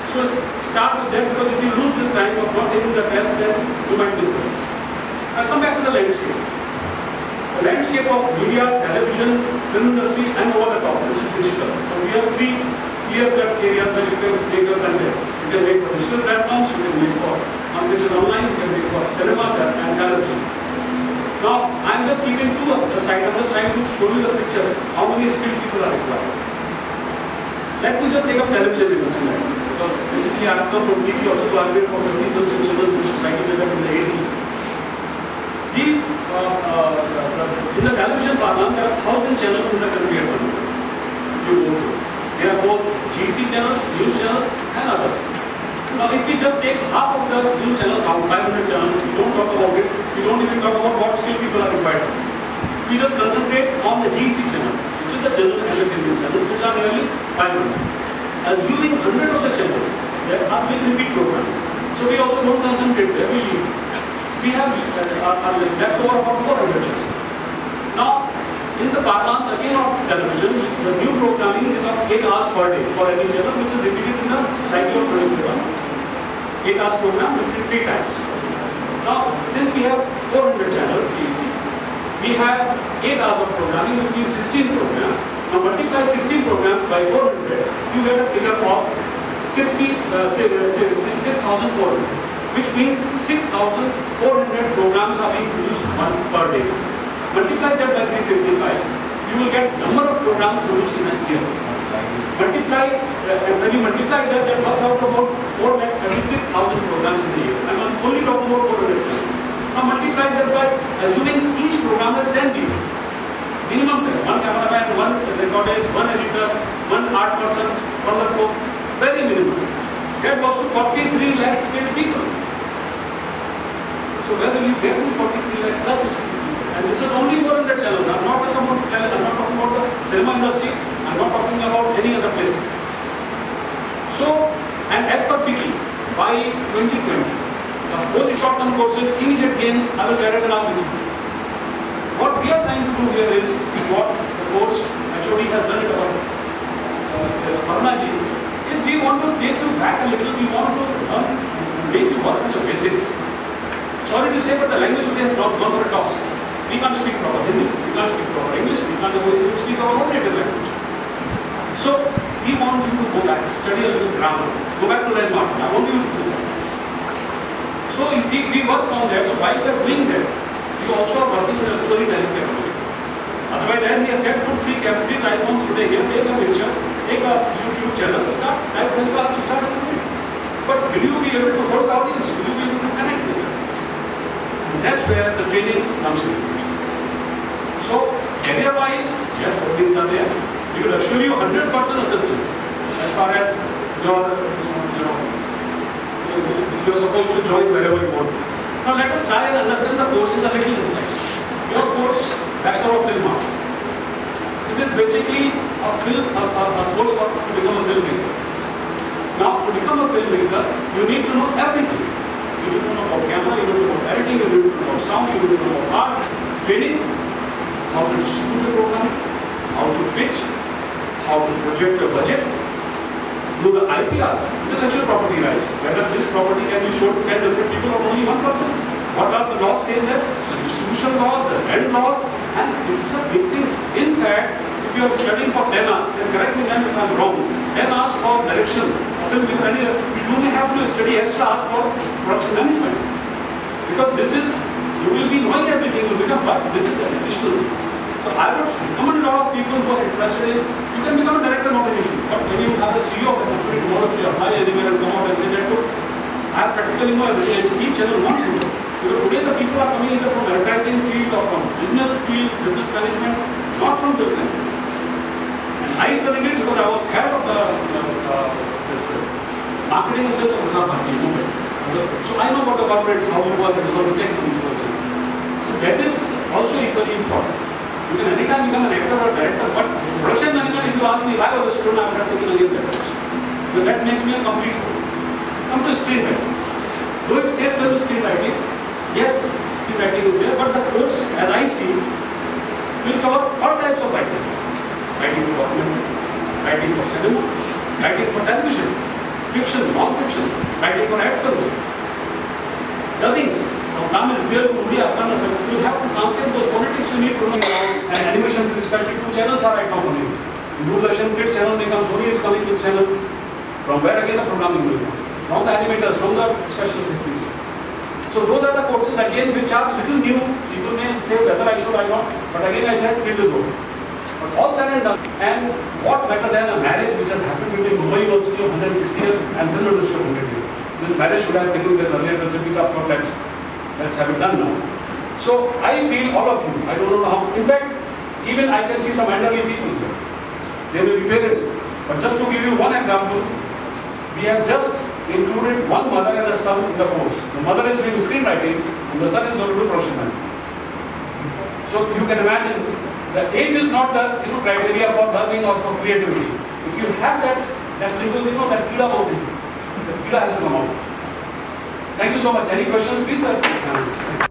So start with that, because if you lose this time of not taking the test, then you might miss the test. I'll come back to the landscape. The landscape of media, television, film industry, and over the top. This is digital. So we have three clear-cut areas where you can make your content. You can make for digital platforms, you can make for which is online, you can make for cinema and television. Now, I'm just keeping two aside. I'm just trying to show you the picture. How many skilled people are required? Let me just take up television industry now, because basically I've come from TV also to argue for 50 films and children whose society developed in the 80s. These, in the television parlance, there are 1,000 channels in the country at one time. If you go through, there are both GC channels, news channels, and others. Now, if we just take half of the news channels out, 500 channels, we don't talk about it, we don't even talk about what skill people are required. We just concentrate on the GC channels, which is the general entertainment channels, which are nearly 500. Assuming 100 of the channels, there are big repeat programs. So we also don't concentrate there, we leave. We have left over about 400 channels. Now, in the parlance again of television, the new programming is of 8 hours per day for any channel, which is repeated in a cycle of 24 hours. 8 hours program repeated 3 times. Now, since we have 400 channels, we have 8 hours of programming, which means 16 programs. Now, multiply 16 programs by 400, you get a figure of 6,400, which means 6,400 programs are being produced per day. Multiply that by 365, you will get number of programs produced in a year. Multiply, and when you multiply that, that works out about 4,36,000 programs in a year. I'm only talking about 400 channels. Now multiply that by assuming each program has 10 people. Minimum 10. One cameraman, one recordist, one editor, one art person, on the floor. Very minimum. That goes to 43 lakh skilled people. So where will you get these 43 lakh plus skilled people? And this is only 400 channels. I'm not talking about the cinema industry. I'm not talking about any other place. So, and as per FICCI, by 2020, both the short-term courses, immediate gains, I will get it now with you. What we are trying to do here is what the course HOD has done it about Parnaji, is we want to take you back a little. We want to make you work on the basics. Sorry to say, but the language today has not gone for a toss. We can't speak proper Hindi, we can't speak proper English, we can't even speak our own native language. So, we want you to go back, study a little grammar, go back to Denmark. I want you to do that. So, we work on that. So, while we are doing that, we also are working on a storytelling capability. Otherwise, as he has said, put three iPhones today here, take a picture, take a YouTube channel, start, live telecast to start doing it. But will you be able to hold the audience? Will you be able to connect with them? And that's where the training comes in. So, area-wise, yes, openings are there. We will assure you 100% assistance as far as you're supposed to join wherever you want. Now, let us try and understand the courses a little inside. Your course, Bachelor of Film Art. It is basically a course to become a filmmaker. Now, to become a filmmaker, you need to know everything. You need to know about camera, you need to know about editing, you need to know about sound, you need to know about art, training, how to distribute a program, how to pitch, how to project your budget, do the IPRs, intellectual property rights, whether this property can be shown to 10 different people or only one person. What are the laws says there? The distribution laws, the rent laws, and it's a big thing. In fact, if you are studying for 10 hours, then correct me if I'm wrong, 10 hours for direction, you may have to study extra hours for production management. Because this is, you will be knowing everything, you will become, but this is the additional thing. So I would recommend a lot of people who are interested in, you can become a director, not an issue. But when you have a CEO of a company, tomorrow if you apply anywhere and come out and say that, look, I practically know everything, each channel wants to know. Because today the people are coming either from advertising field or from business field, business management, not from film. And I studied it because I was head of this marketing and sales of Prasar Bharati movement. So I know about the corporates, how you work and how to take these fortune. So that is also equally important. You can anytime become an actor or a director, but production management, if you ask me why I was a student, I am practically again that direction. Because that makes me a complete fool. Come to screenwriting. Though it says film screenwriting, yes, screenwriting is there, but the course, as I see, will cover all types of writing. Writing for documentary, writing for cinema, writing for television, fiction, non-fiction, writing for ad films, dubbings from Tamil, Telugu, Udiya, Kannada. You have to translate those phonetics. You need to know. And animation, especially 2 channels are right now coming. Doordarshan Kids channel becomes Sony is coming with channel. From where again the programming will come? From the animators, from the special effects people. So those are the courses again which are little new. People may say whether I should or not, but again I said field is open. But all said and done, and what better than a marriage which has happened between Mumbai University of 160 years and film industry of 100 years. This marriage should have taken place earlier, but simply thought let's have it done now. So I feel all of you, I don't know how, in fact, even I can see some elderly people here. They may be parents. But just to give you one example, we have just included one mother and a son in the course. The mother is doing screenwriting and the son is going to do production management. So you can imagine, the age is not the criteria for learning or for creativity. If you have that little, that kida about it, the kida has to come out. Thank you so much. Any questions, please?